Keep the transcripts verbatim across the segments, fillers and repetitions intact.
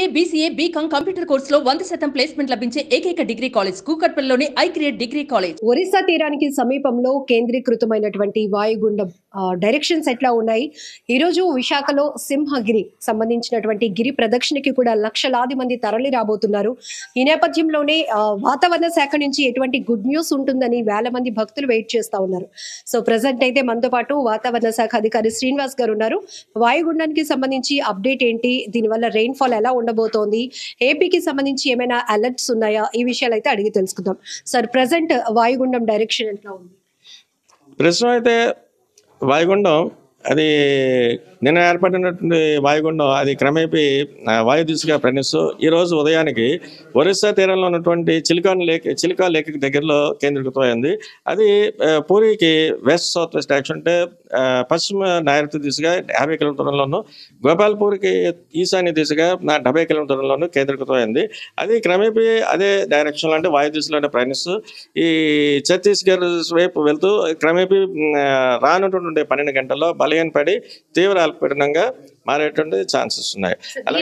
BA BCA BCom computer కోర్సులో వంద శాతం ప్లేస్మెంట్ లభించే ఏకైక డిగ్రీ కాలేజ్ కూకట్పల్లిలోని I create degree college. Orissa తీరానికి సమీపంలో కేంద్రీకృతమైనటువంటి వాయుగుండం డైరెక్షన్స్ ఎట్లా ఉన్నాయి? ఈరోజు విశాఖలో సింహగిరి సంబంధించినటువంటి గిరి ప్రదక్షిణకి కూడా లక్షలాది మంది తరలి రాబోతున్నారు. ఈ నేపథ్యంలోనే వాతావరణ శాఖ నుంచి ఎటువంటి గుడ్ న్యూస్ ఉంటుందని వేల మంది భక్తులు వెయిట్ చేస్తా ఉన్నారు. సో ప్రజెంట్ అయితే మనతో పాటు వాతావరణ శాఖ అధికారి శ్రీనివాస్ గారు ఉన్నారు. వాయుగుండానికి సంబంధించి అప్డేట్ ఏంటి, దీనివల్ల రెయిన్ ఫాల్ ఎలా ఉండబోతోంది, ఏపీకి సంబంధించి ఏమైనా అలర్ట్స్ ఉన్నాయా, ఈ విషయాలు అయితే అడిగి తెలుసుకుందాం. సార్, ప్రజెంట్ వాయుగుండం డైరెక్షన్ ఎట్లా ఉంది? ప్రస్తుతం అయితే వాయుగుండం అది నిన్న ఏర్పడినటువంటి వాయుగుండం అది క్రమేపీ వాయు దిశగా ప్రయాణిస్తూ ఈరోజు ఉదయానికి ఒరిస్సా తీరంలో ఉన్నటువంటి చిలికా లేక్ చిలికా లేక్ దగ్గరలో కేంద్రీకృతమైంది. అది పూరికి వెస్ట్ సౌత్ వెస్ట్ డైరెక్షన్ అంటే పశ్చిమ నైరుతి దిశగా యాభై కిలోమీటర్లలోను, గోపాల్పూర్కి ఈశాన్య దిశగా డెబ్బై కిలోమీటర్లలోను కేంద్రీకృతమైంది. అది క్రమేపీ అదే డైరెక్షన్లో అంటే వాయు దిశలోనే ప్రయాణిస్తూ ఈ ఛత్తీస్గఢ్ వైపు వెళ్తూ క్రమేపీ రానున్నటువంటి పన్నెండు గంటల్లో బలహీన పడి తీవ్ర అల్పపీడనంగా మారేటువంటి ఛాన్సెస్ ఉన్నాయి.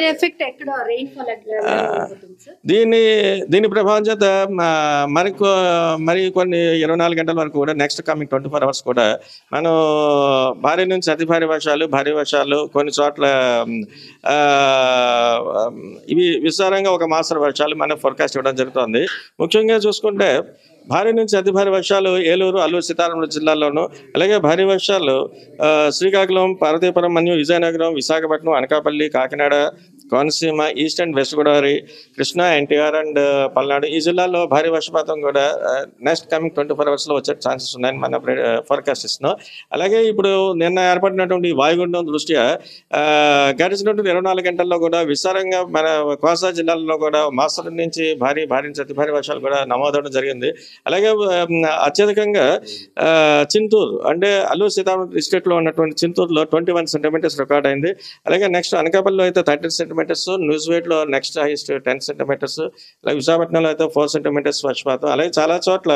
దీని దీని ప్రభావం చేత మరి మరి కొన్ని ఇరవై నాలుగు గంటల వరకు కూడా next coming twenty four hours కూడా మనం భారీ నుంచి అతి భారీ వర్షాలు భారీ వర్షాలు కొన్ని చోట్ల ఇవి విస్తారంగా ఒక మాసర వర్షాలు మనం ఫోర్కాస్ట్ ఇవ్వడం జరుగుతుంది. ముఖ్యంగా చూసుకుంటే భారీ నుంచి అతి భారీ వర్షాలు ఏలూరు, అల్లూరు సీతారామరాజు జిల్లాల్లోనూ, అలాగే భారీ వర్షాలు శ్రీకాకుళం, పార్వతీపురం మరియు Vizianagaram, Visakhapatnam, Anakapalli, Kakinada, Konaseema, east and west Godavari, Krishna, NTR and Palnadu ఈ జిల్లాల్లో భారీ వర్షపాతం కూడా నెక్స్ట్ కమింగ్ ట్వంటీ ఫోర్ అవర్స్లో వచ్చే ఛాన్సెస్ ఉన్నాయని మనం ఫోర్కాస్ట్ ఇస్తున్నాం. అలాగే ఇప్పుడు నిన్న ఏర్పడినటువంటి వాయుగుండం దృష్ట్యా గడిచినటువంటి ఇరవై నాలుగు గంటల్లో కూడా విస్తారంగా మన కోస్తా జిల్లాల్లో కూడా మోస్తరు నుంచి భారీ భారీ నుంచి అతి భారీ వర్షాలు కూడా నమోదవడం జరిగింది. అలాగే అత్యధికంగా చింతూరు అంటే అల్లూరు సీతారామరాజు డిస్ట్రిక్ట్లో ఉన్నటువంటి చింతూరులో ట్వంటీ వన్ సెంటీమీటర్స్ రికార్డ్ అయింది. అలాగే నెక్స్ట్ అనకాపల్లిలో అయితే thirty centimetres, న్యూజివేడ్లో next highest ten centimetres, అలాగే విశాఖపట్నంలో అయితే ఫోర్ సెంటీమీటర్స్ వర్షపాతం, అలాగే చాలా చోట్ల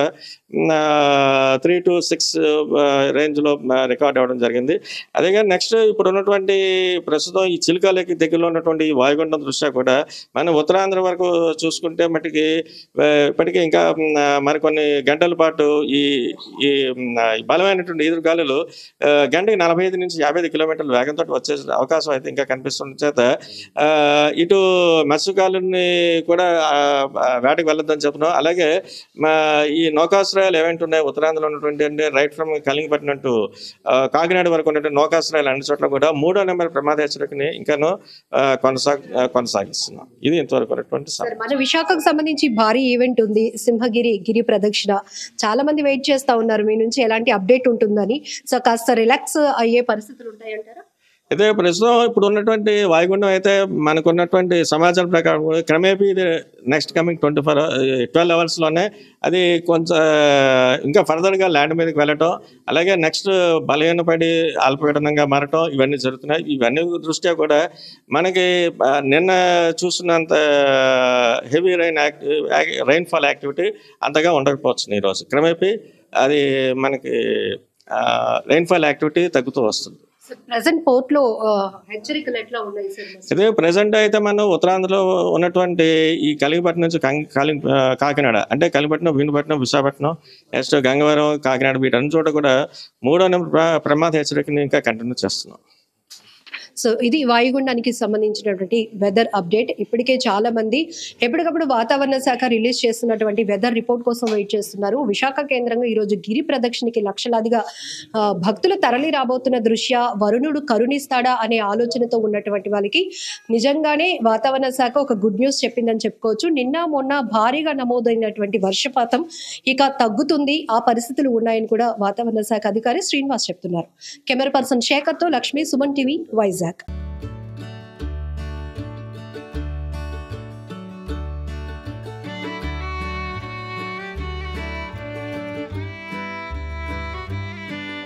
త్రీ టు సిక్స్ రేంజ్లో రికార్డ్ అవ్వడం జరిగింది. అదే కానీ నెక్స్ట్ ఇప్పుడు ఉన్నటువంటి ప్రస్తుతం ఈ చిలికా లేక్ దగ్గరలో ఉన్నటువంటి వాయుగుండం దృష్ట్యా కూడా మనం ఉత్తరాంధ్ర వరకు చూసుకుంటే మటుకి ఇప్పటికీ ఇంకా మరి కొన్ని గంటల పాటు ఈ ఈ బలమైనటువంటి ఎదురుగాలులు గంటకి నలభై ఐదు నుంచి యాభై ఐదు కిలోమీటర్ల వేగంతో వచ్చే అవకాశం అయితే ఇంకా కనిపిస్తున్న చేత ఇటు మత్స్యకారుల్ని కూడా వేటకు వెళ్ళొద్దని చెప్తున్నాం. అలాగే మా ఈ నౌకాశ్రయాలు ఏవైతే ఉన్నాయో ఉత్తరాంధ్రలో ఉన్నటువంటి అంటే right from Kalingapatnam to Kakinada వరకు ఉన్నటువంటి నౌకాశ్రయాలు అన్ని చోట్ల కూడా మూడో నెంబర్ ప్రమాద హెచ్చరికని ఇంకాను కొనసాగ కొనసాగిస్తున్నాం. ఇది ఇంతవరకు ఉన్నటువంటి మన విశాఖకు సంబంధించి భారీ ఈవెంట్ ఉంది, సింహగిరి గిరి ప్రదక్షిణ. చాలా మంది వెయిట్ చేస్తా ఉన్నారు మీ నుంచి ఎలాంటి అప్డేట్ ఉంటుందని. సో కాస్త రిలాక్స్ అయ్యే పరిస్థితులు ఉంటాయంటారా? అయితే ప్రస్తుతం ఇప్పుడు ఉన్నటువంటి వాయుగుండం అయితే మనకు ఉన్నటువంటి సమాచారం ప్రకారం క్రమేపీ ఇది next coming twenty four twelve అవర్స్లోనే అది కొంచెం ఇంకా ఫర్దర్గా ల్యాండ్ మీదకి వెళ్ళటం, అలాగే నెక్స్ట్ బలహీనపడి అల్పపీడనంగా మారటం ఇవన్నీ జరుగుతున్నాయి. ఇవన్నీ దృష్ట్యా కూడా మనకి నిన్న చూస్తున్నంత heavy rain active rainfall activity అంతగా ఉండకపోవచ్చు. ఈరోజు క్రమేపీ అది మనకి రైన్ ఫాల్ యాక్టివిటీ తగ్గుతూ వస్తుంది. ప్రెసెంట్ పోర్ట్ లో హెచ్చరికలు ఎట్లా ఉన్నాయి సార్? ఇదే ప్రెసెంట్ అయితే మనం ఉత్తరాంధ్రలో ఉన్నటువంటి ఈ కలింగపట్నం నుంచి కాలి కాకినాడ అంటే కలింగపట్నం, భీమపట్నం, విశాఖపట్నం, నెక్స్ట్ గంగవరం, కాకినాడ వీటన్ని చోట కూడా మూడో నెంబర్ ప్రమాద హెచ్చరికని ఇంకా కంటిన్యూ చేస్తున్నాం. సో ఇది వాయుగుండానికి సంబంధించినటువంటి వెదర్ అప్డేట్. ఇప్పటికే చాలా మంది ఎప్పటికప్పుడు వాతావరణ శాఖ రిలీజ్ చేస్తున్నటువంటి వెదర్ రిపోర్ట్ కోసం వెయిట్ చేస్తున్నారు. విశాఖ కేంద్రంగా ఈరోజు గిరి ప్రదక్షిణకి లక్షలాదిగా భక్తులు తరలి రాబోతున్న దృష్ట్యా వరుణుడు కరుణిస్తాడా అనే ఆలోచనతో ఉన్నటువంటి వాళ్ళకి నిజంగానే వాతావరణ శాఖ ఒక గుడ్ న్యూస్ చెప్పిందని చెప్పుకోవచ్చు. నిన్న మొన్న భారీగా నమోదైనటువంటి వర్షపాతం ఇక తగ్గుతుంది, ఆ పరిస్థితులు ఉన్నాయని కూడా వాతావరణ శాఖ అధికారి శ్రీనివాస్ చెప్తున్నారు. కెమెరా పర్సన్ శేఖర్తో లక్ష్మి, సుమన్ టీవీ, వైజాగ్.